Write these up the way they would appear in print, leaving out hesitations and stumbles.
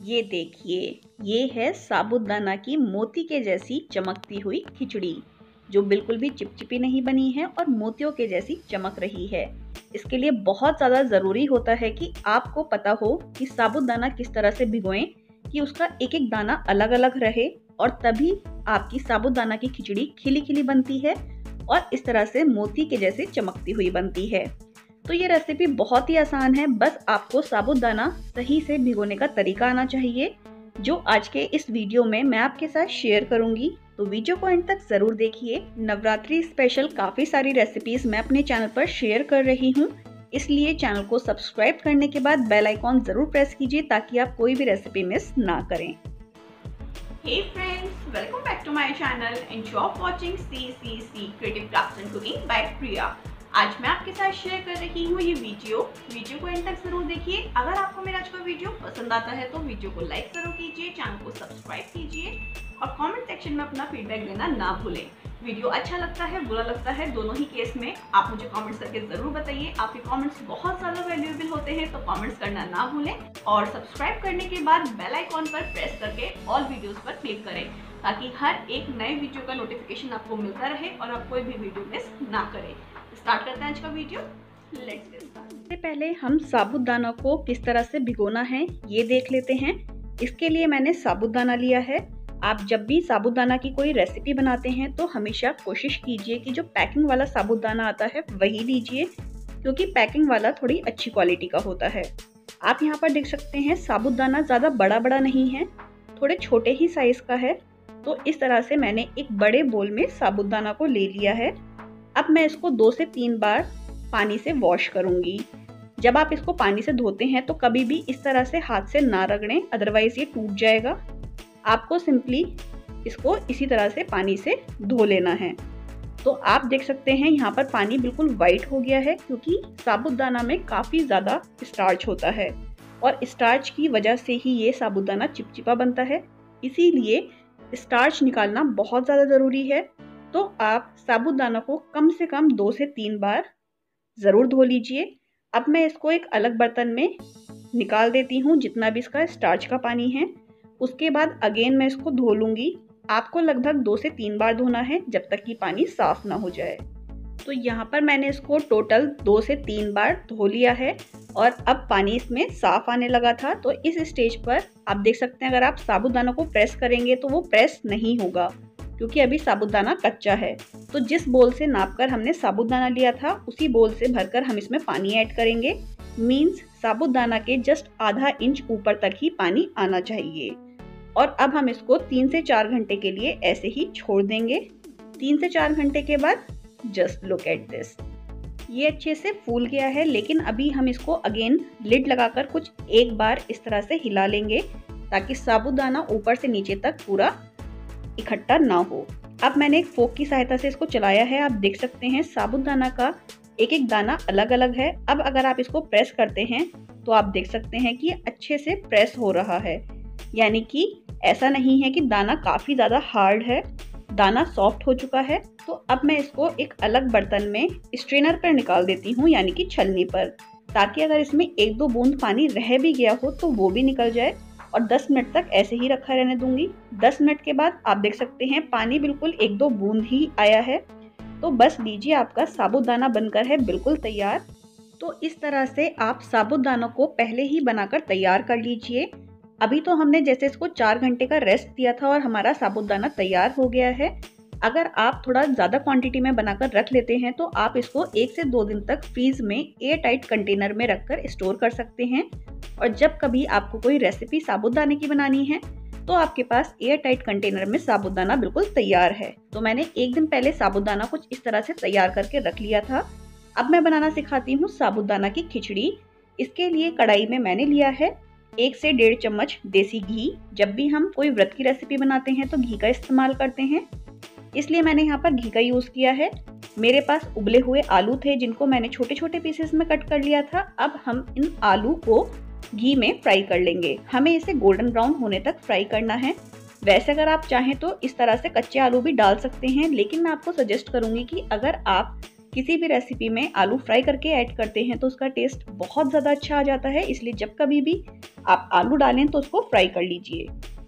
ये देखिए, ये है साबूदाना की मोती के जैसी चमकती हुई खिचड़ी, जो बिल्कुल भी चिपचिपी नहीं बनी है और मोतियों के जैसी चमक रही है। इसके लिए बहुत ज़्यादा ज़रूरी होता है कि आपको पता हो कि साबूदाना किस तरह से भिगोएं कि उसका एक एक दाना अलग अलग रहे, और तभी आपकी साबूदाना की खिचड़ी खिली खिली बनती है और इस तरह से मोती के जैसे चमकती हुई बनती है। तो ये रेसिपी बहुत ही आसान है, बस आपको साबूदाना सही से भिगोने का तरीका आना चाहिए, जो आज के इस वीडियो में मैं आपके साथ शेयर करूंगी। तो वीडियो को एंड तक जरूर देखिए। नवरात्रि स्पेशल काफी सारी रेसिपीज मैं अपने चैनल पर शेयर कर रही हूँ, इसलिए चैनल को सब्सक्राइब करने के बाद बेल आइकॉन जरूर प्रेस कीजिए ताकि आप कोई भी रेसिपी मिस ना करें। Hey friends, welcome back to my channel and you are watching CCC Creative Crafts and Cooking by Priya। आज मैं आपके साथ शेयर कर रही हूँ ये वीडियो को एंड तक जरूर देखिए। अगर आपको मेरा आज का वीडियो पसंद आता है तो वीडियो को लाइक जरूर कीजिए, चैनल को सब्सक्राइब कीजिए और कमेंट सेक्शन में अपना फीडबैक देना ना भूलें। वीडियो अच्छा लगता है, बुरा लगता है, दोनों ही केस में आप मुझे कमेंट्स करके जरूर बताइए। आपके कमेंट्स बहुत ज़्यादा वैल्यूएबल होते हैं, तो कमेंट्स करना ना भूलें और सब्सक्राइब करने के बाद बेल आइकॉन पर प्रेस करके ऑल वीडियोस पर क्लिक करें ताकि हर एक नए वीडियो का नोटिफिकेशन आपको मिलता रहे और आप कोई भी वीडियो मिस ना करें। स्टार्ट करते हैं आज का वीडियो। Let's get start. सबसे पहले हम साबूदाना को किस तरह से भिगोना है ये देख लेते हैं। इसके लिए मैंने साबूदाना लिया है। आप जब भी साबूदाना की कोई रेसिपी बनाते हैं तो हमेशा कोशिश कीजिए कि जो पैकिंग वाला साबूदाना आता है वही लीजिए, क्योंकि पैकिंग वाला थोड़ी अच्छी क्वालिटी का होता है। आप यहाँ पर देख सकते हैं साबूदाना ज़्यादा बड़ा बड़ा नहीं है, थोड़े छोटे ही साइज का है। तो इस तरह से मैंने एक बड़े बोल में साबूदाना को ले लिया है। अब मैं इसको 2 से 3 बार पानी से वॉश करूंगी। जब आप इसको पानी से धोते हैं तो कभी भी इस तरह से हाथ से ना रगड़ें, अदरवाइज ये टूट जाएगा। आपको सिंपली इसको इसी तरह से पानी से धो लेना है। तो आप देख सकते हैं यहाँ पर पानी बिल्कुल वाइट हो गया है, क्योंकि साबूदाना में काफ़ी ज़्यादा स्टार्च होता है और स्टार्च की वजह से ही ये साबूदाना चिपचिपा बनता है। इसीलिए स्टार्च निकालना बहुत ज़्यादा ज़रूरी है। तो आप साबूदाना को कम से कम 2 से 3 बार ज़रूर धो लीजिए। अब मैं इसको एक अलग बर्तन में निकाल देती हूँ जितना भी इसका स्टार्च का पानी है। उसके बाद अगेन मैं इसको धो लूँगी। आपको लगभग 2 से 3 बार धोना है जब तक कि पानी साफ ना हो जाए। तो यहाँ पर मैंने इसको टोटल 2 से 3 बार धो लिया है और अब पानी इसमें साफ आने लगा था। तो इस स्टेज पर आप देख सकते हैं अगर आप साबूदाना को प्रेस करेंगे तो वो प्रेस नहीं होगा, क्योंकि अभी साबूदाना कच्चा है। तो जिस बोल से नापकर हमने साबूदाना लिया था उसी बोल से भरकर हम इसमें पानी ऐड करेंगे। मीन्स साबूदाना के जस्ट आधा इंच ऊपर तक ही पानी आना चाहिए। और अब हम इसको 3 से 4 घंटे के लिए ऐसे ही छोड़ देंगे। 3 से 4 घंटे के बाद जस्ट लुक एट दिस, ये अच्छे से फूल गया है। लेकिन अभी हम इसको अगेन लिड लगाकर कुछ एक बार इस तरह से हिला लेंगे ताकि साबूदाना ऊपर से नीचे तक पूरा इकट्ठा ना हो। अब मैंने एक फोक की सहायता से इसको चलाया है। आप देख सकते हैं साबूदाना का एक एक दाना अलग अलग है। अब अगर आप इसको प्रेस करते हैं तो आप देख सकते हैं कि अच्छे से प्रेस हो रहा है, यानी कि ऐसा नहीं है कि दाना काफ़ी ज़्यादा हार्ड है, दाना सॉफ्ट हो चुका है। तो अब मैं इसको एक अलग बर्तन में स्ट्रेनर पर निकाल देती हूँ, यानी कि छलनी पर, ताकि अगर इसमें 1-2 बूंद पानी रह भी गया हो तो वो भी निकल जाए। और 10 मिनट तक ऐसे ही रखा रहने दूंगी। 10 मिनट के बाद आप देख सकते हैं पानी बिल्कुल 1-2 बूंद ही आया है। तो बस लीजिए, आपका साबूदाना बनकर है बिल्कुल तैयार। तो इस तरह से आप साबूदाना को पहले ही बनाकर तैयार कर लीजिए। अभी तो हमने जैसे इसको 4 घंटे का रेस्ट दिया था और हमारा साबूदाना तैयार हो गया है। अगर आप थोड़ा ज़्यादा क्वांटिटी में बनाकर रख लेते हैं तो आप इसको 1 से 2 दिन तक फ्रीज में एयर टाइट कंटेनर में रखकर स्टोर कर सकते हैं। और जब कभी आपको कोई रेसिपी साबूदाने की बनानी है तो आपके पास एयर टाइट कंटेनर में साबूदाना बिल्कुल तैयार है। तो मैंने एक दिन पहले साबूदाना कुछ इस तरह से तैयार करके रख लिया था। अब मैं बनाना सिखाती हूँ साबूदाना की खिचड़ी। इसके लिए कढ़ाई में मैंने लिया है 1 से 1.5 चम्मच देसी घी। जब भी हम कोई व्रत की रेसिपी बनाते हैं तो घी का इस्तेमाल करते हैं, इसलिए मैंने यहाँ पर घी का यूज़ किया है। मेरे पास उबले हुए आलू थे जिनको मैंने छोटे छोटे पीसेस में कट कर लिया था। अब हम इन आलू को घी में फ्राई कर लेंगे। हमें इसे गोल्डन ब्राउन होने तक फ्राई करना है। वैसे अगर आप चाहें तो इस तरह से कच्चे आलू भी डाल सकते हैं, लेकिन मैं आपको सजेस्ट करूंगी कि अगर आप किसी भी रेसिपी में आलू फ्राई करके ऐड करते हैं तो उसका टेस्ट बहुत ज़्यादा अच्छा आ जाता है, इसलिए जब कभी भी आप आलू डालें तो उसको फ्राई कर लीजिए।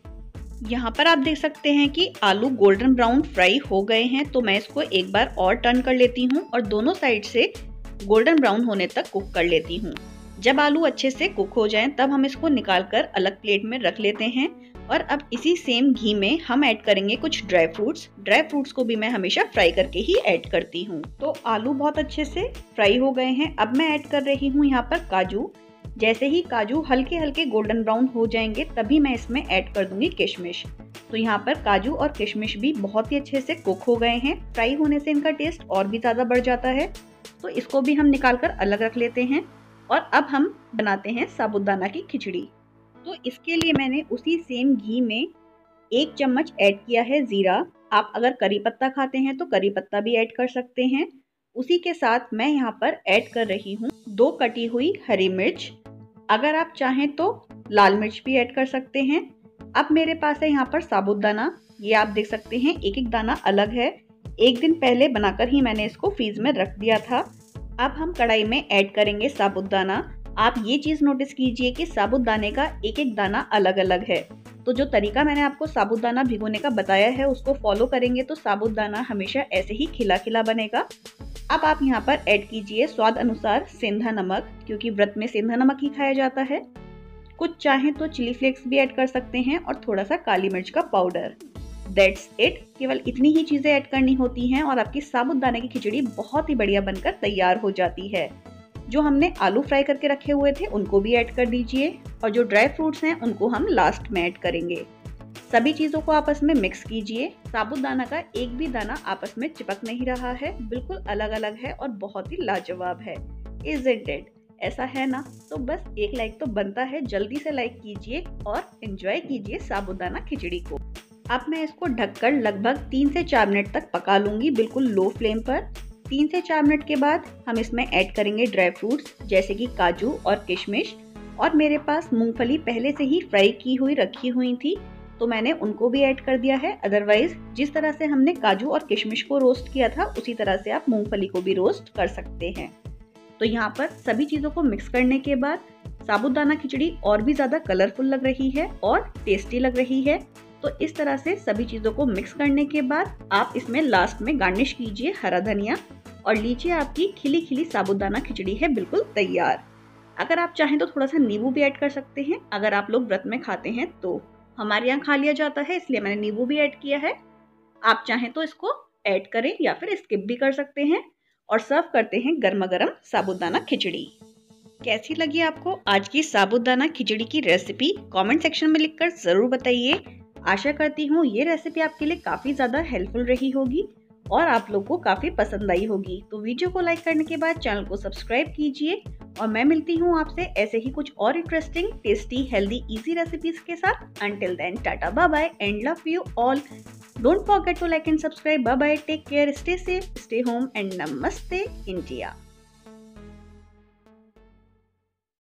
यहाँ पर आप देख सकते हैं कि आलू गोल्डन ब्राउन फ्राई हो गए हैं, तो मैं इसको एक बार और टर्न कर लेती हूँ और दोनों साइड से गोल्डन ब्राउन होने तक कुक कर लेती हूँ। जब आलू अच्छे से कुक हो जाएं तब हम इसको निकालकर अलग प्लेट में रख लेते हैं और अब इसी सेम घी में हम ऐड करेंगे कुछ ड्राई फ्रूट्स को भी मैं हमेशा फ्राई करके ही ऐड करती हूँ। तो आलू बहुत अच्छे से फ्राई हो गए हैं। अब मैं ऐड कर रही हूँ यहाँ पर काजू। जैसे ही काजू हल्के हल्के गोल्डन ब्राउन हो जाएंगे तभी मैं इसमें ऐड कर दूंगी किशमिश। तो यहाँ पर काजू और किशमिश भी बहुत ही अच्छे से कुक हो गए हैं। फ्राई होने से इनका टेस्ट और भी ज़्यादा बढ़ जाता है, तो इसको भी हम निकाल कर अलग रख लेते हैं। और अब हम बनाते हैं साबूदाना की खिचड़ी। तो इसके लिए मैंने उसी सेम घी में 1 चम्मच ऐड किया है जीरा। आप अगर करी पत्ता खाते हैं तो करी पत्ता भी ऐड कर सकते हैं। उसी के साथ मैं यहाँ पर ऐड कर रही हूँ 2 कटी हुई हरी मिर्च। अगर आप चाहें तो लाल मिर्च भी ऐड कर सकते हैं। अब मेरे पास है यहाँ पर साबूदाना। ये आप देख सकते हैं एक एक दाना अलग है। एक दिन पहले बनाकर ही मैंने इसको फ्रीज में रख दिया था। अब हम कढ़ाई में ऐड करेंगे साबूदाना। आप ये चीज़ नोटिस कीजिए कि साबूदाने का एक एक दाना अलग अलग है। तो जो तरीका मैंने आपको साबूदाना भिगोने का बताया है उसको फॉलो करेंगे तो साबूदाना हमेशा ऐसे ही खिला खिला बनेगा। अब आप यहाँ पर ऐड कीजिए स्वाद अनुसार सेंधा नमक, क्योंकि व्रत में सेंधा नमक ही खाया जाता है। कुछ चाहें तो चिली फ्लेक्स भी ऐड कर सकते हैं और थोड़ा सा काली मिर्च का पाउडर। That's it. केवल इतनी ही चीज़ें ऐड करनी होती हैं और आपकी साबूदाने की खिचड़ी बहुत ही बढ़िया बनकर तैयार हो जाती है। जो हमने आलू फ्राई करके रखे हुए थे उनको भी ऐड कर दीजिए और जो ड्राई फ्रूट्स हैं उनको हम लास्ट में ऐड करेंगे। सभी चीज़ों को आपस में मिक्स कीजिए। साबूदाना का एक भी दाना आपस में चिपक नहीं रहा है, बिल्कुल अलग अलग है और बहुत ही लाजवाब है। Isn't it? ऐसा है ना? तो बस एक लाइक तो बनता है। जल्दी से लाइक कीजिए और एंजॉय कीजिए साबूदाना खिचड़ी को। अब मैं इसको ढककर लगभग 3 से 4 मिनट तक पका लूँगी, बिल्कुल लो फ्लेम पर। 3 से 4 मिनट के बाद हम इसमें ऐड करेंगे ड्राई फ्रूट्स जैसे कि काजू और किशमिश। और मेरे पास मूंगफली पहले से ही फ्राई की हुई रखी हुई थी तो मैंने उनको भी ऐड कर दिया है। अदरवाइज जिस तरह से हमने काजू और किशमिश को रोस्ट किया था उसी तरह से आप मूंगफली को भी रोस्ट कर सकते हैं। तो यहाँ पर सभी चीज़ों को मिक्स करने के बाद साबूदाना खिचड़ी और भी ज़्यादा कलरफुल लग रही है और टेस्टी लग रही है। तो इस तरह से सभी चीज़ों को मिक्स करने के बाद आप इसमें लास्ट में गार्निश कीजिए हरा धनिया और लीजिए आपकी खिली खिली साबूदाना खिचड़ी है बिल्कुल तैयार। अगर आप चाहें तो थोड़ा सा नींबू भी ऐड कर सकते हैं, अगर आप लोग व्रत में खाते हैं तो। हमारे यहाँ खा लिया जाता है इसलिए मैंने नींबू भी ऐड किया है। आप चाहें तो इसको ऐड करें या फिर स्किप भी कर सकते हैं। और सर्व करते हैं गर्मा गर्म साबूदाना खिचड़ी। कैसी लगी आपको आज की साबूदाना खिचड़ी की रेसिपी? कमेंट सेक्शन में लिखकर ज़रूर बताइए। आशा करती हूँ ये रेसिपी आपके लिए काफ़ी ज़्यादा हेल्पफुल रही होगी और आप लोग को काफ़ी पसंद आई होगी। तो वीडियो को लाइक करने के बाद चैनल को सब्सक्राइब कीजिए और मैं मिलती हूँ आपसे ऐसे ही कुछ और interesting, tasty, healthy, easy recipes के साथ। Until then tata bye bye and love you all. Don't forget to like and subscribe. Bye bye, take care, stay safe, stay home and namaste India.